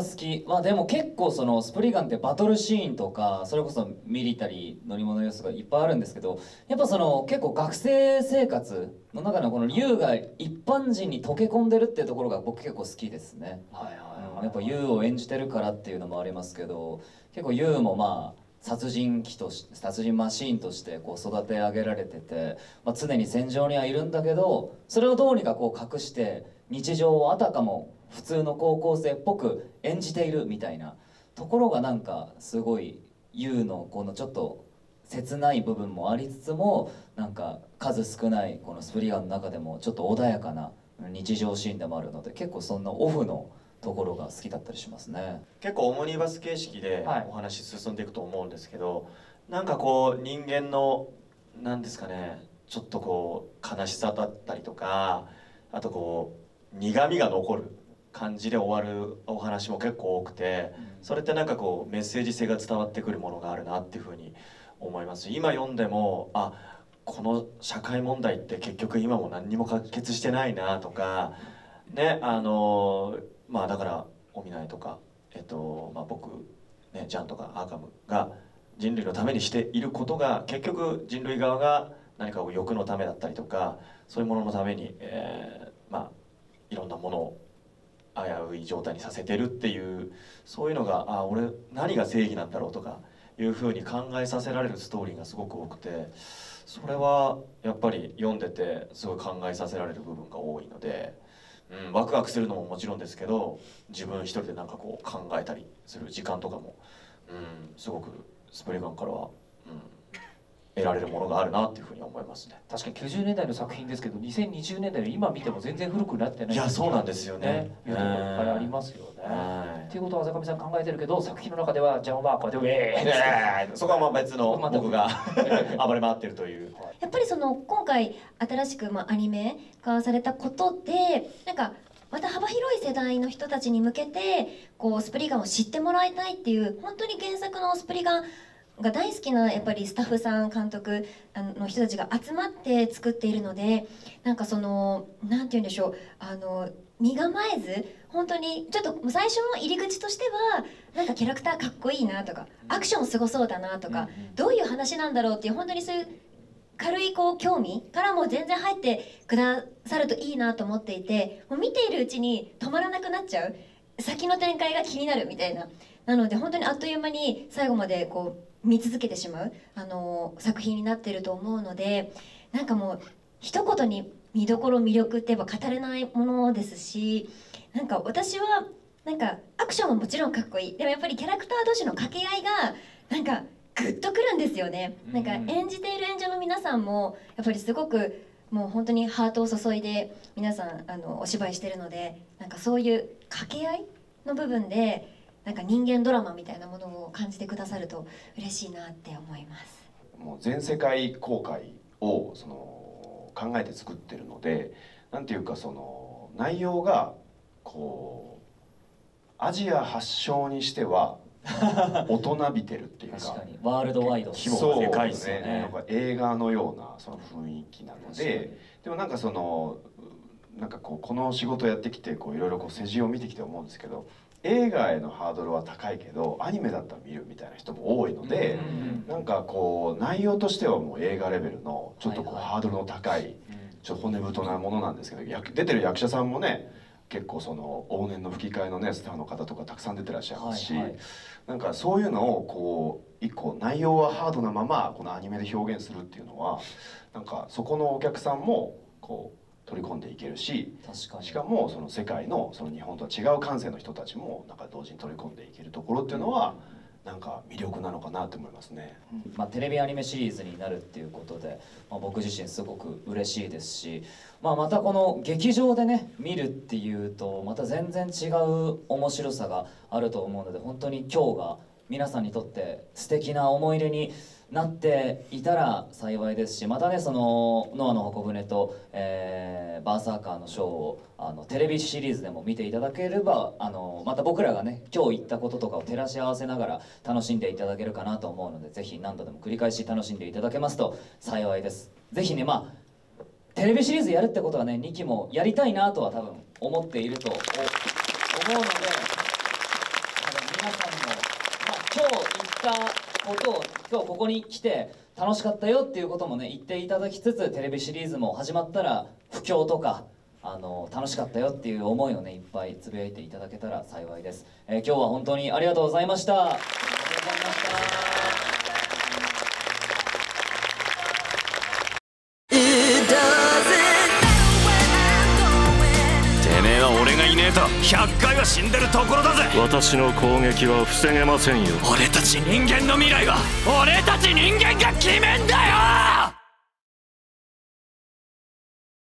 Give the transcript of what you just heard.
好き。まあでも結構そのスプリガンってバトルシーンとかそれこそミリタリー乗り物要素がいっぱいあるんですけど、やっぱその結構学生生活の中のこのユウが一般人に溶け込んでるっていうところが僕結構好きですね。やっぱユウを演じてるからっていうのもありますけど、結構ユウもまあ殺人鬼として殺人マシーンとしてこう育て上げられてて、まあ、常に戦場にはいるんだけど、それをどうにかこう隠して日常をあたかも普通の高校生っぽく演じているみたいなところがなんかすごいユウのこのちょっと切ない部分もありつつも、なんか数少ないこのスプリガンの中でもちょっと穏やかな日常シーンでもあるので、結構そんなオフのところが好きだったりしますね。 結構オムニバス形式でお話進んでいくと思うんですけど、なんかこう人間のなんですかね、ちょっとこう悲しさだったりとか、あとこう苦みが残る感じで終わるお話も結構多くて、それってなんかこうメッセージ性が伝わってくるものがあるなっていうふうに思います。今読んでもこの社会問題って結局今も何にも解決してないなとかね、まあだからオミナイとか、まあ、僕、ね、ジャンとかアーカムが人類のためにしていることが結局人類側が何かを欲のためだったりとか、そういうもののために、まあいろんなものを危うい状態にさせてるっていう、そういうのが俺何が正義なんだろうとかいうふうに考えさせられるストーリーがすごく多くて、それはやっぱり読んでてすごい考えさせられる部分が多いので。ワクワクするのももちろんですけど、自分一人でなんかこう考えたりする時間とかも、すごくスプリガンからは、得られるものがあるなっていうふうに思いますね。 確かに90年代の作品ですけど、2020年代の今見ても全然古くなってない。 いや、そうなんですよね。 いうところいっぱいありますよね。っていうことは浅上さん考えてるけど、作品の中ではジャンはこうやってそこはまあ別の僕が暴れ回ってるという。 やっぱりその今回新しくアニメ化されたことで、なんかまた幅広い世代の人たちに向けてこうスプリガンを知ってもらいたいっていう、本当に原作のスプリガンが大好きなやっぱりスタッフさん監督の人たちが集まって作っているので、なんかそのなんて言うんでしょう、身構えず本当にちょっと最初の入り口としてはなんかキャラクターかっこいいなとかアクションすごそうだなとか、どういう話なんだろうっていう本当にそういう軽いこう興味からも全然入ってくださるといいなと思っていて、もう見ているうちに止まらなくなっちゃう、先の展開が気になるみたいな、なので本当にあっという間に最後までこう見続けてしまう作品になっていると思うので、なんかもう一言に見どころ魅力ってやっぱ語れないものですし、なんか私はなんかアクションももちろんかっこいい、でもやっぱりキャラクター同士の掛け合いがなんかグッとくるんですよね。なんか演じている演者の皆さんもやっぱりすごくもう本当にハートを注いで皆さんお芝居してるので、なんかそういう掛け合いの部分でなんか人間ドラマみたいなものを感じてくださると嬉しいなって思います。 もう全世界公開をその考えて作ってるので、なんていうかその内容がこうアジア発祥にしては大人びてるっていうか、 確かにワールドワイド規模がでかいですよね。 なんか映画のようなその雰囲気なので、でもなんかそのなんかこの仕事やってきていろいろ世辞を見てきて思うんですけど、映画へのハードルは高いけどアニメだったら見るみたいな人も多いので、なんか内容としてはもう映画レベルのちょっとハードルの高いちょっと骨太なものなんですけど、出てる役者さんもね結構往年の吹き替えのねスターの方とかたくさん出てらっしゃいますし、なんかそういうのを一個内容はハードなままこのアニメで表現するっていうのは、なんかそこのお客さんも取り込んでいけるし、しかもその世界の日本とは違う感性の人たちもなんか同時に取り込んでいけるところっていうのはなんか魅力なのかなと思いますね。 テレビアニメシリーズになるっていうことで、僕自身すごく嬉しいですし、またこの劇場でね見るっていうとまた全然違う面白さがあると思うので、本当に今日が皆さんにとって素敵な思い出になっていたら幸いですし、またねそのノアの方舟と、バーサーカーのショーをテレビシリーズでも見ていただければ、また僕らがね今日言ったこととかを照らし合わせながら楽しんでいただけるかなと思うので、ぜひ何度でも繰り返し楽しんでいただけますと幸いです。ぜひねテレビシリーズやるってことはね2期もやりたいなとは多分思っていると思うので、 したことを今日ここに来て楽しかったよっていうこともね言っていただきつつ、テレビシリーズも始まったら不況とか楽しかったよっていう思いをねいっぱいつぶやいていただけたら幸いです。今日は本当にありがとうございました。ありがとうございました。 てめえは俺がいねえと100回は死んでるところだぜ。 私の攻撃は防げませんよ。 俺たち人間の未来は俺たち人間が決めんだよ。